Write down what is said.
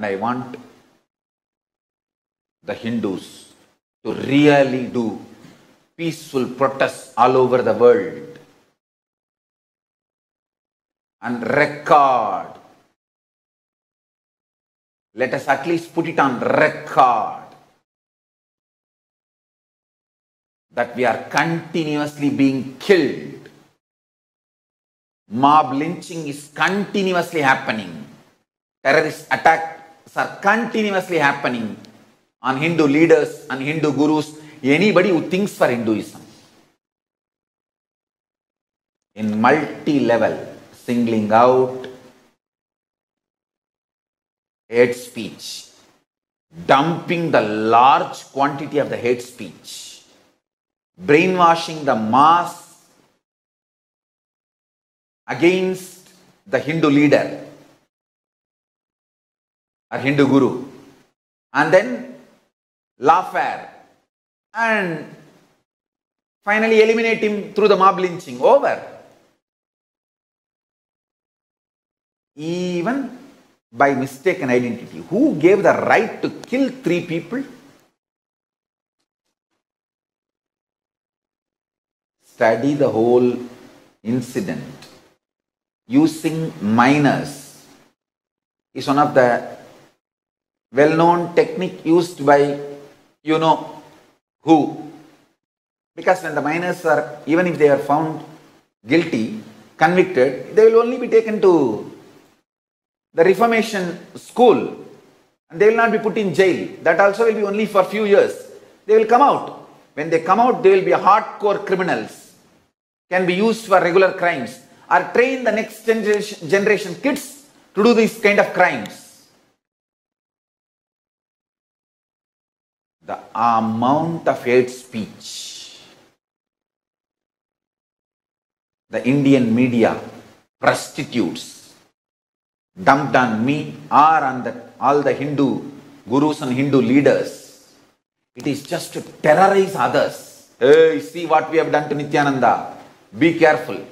And I want the Hindus to really do peaceful protests all over the world and record. Let us at least put it on record that we are continuously being killed. Mob lynching is continuously happening. Terrorist attacks are continuously happening on Hindu leaders and Hindu gurus, anybody who thinks for Hinduism. In multi-level, singling out hate speech, dumping the large quantity of the hate speech, brainwashing the mass against the Hindu leader or Hindu guru, and then lawfare and finally eliminate him through the mob lynching. Over. Even by mistaken identity. Who gave the right to kill 3 people? Study the whole incident. Using minors is one of the well-known technique used by you know who. Because when the minors are, even if they are found guilty, convicted, they will only be taken to the reformation school and they will not be put in jail. That also will be only for few years. They will come out. When they come out, they will be hardcore criminals, can be used for regular crimes, or train the next generation kids to do these kind of crimes. The amount of hate speech the Indian media prostitutes dumped on me or on all the Hindu gurus and Hindu leaders, it is just to terrorize others. Hey, see what we have done to Nityananda. Be careful.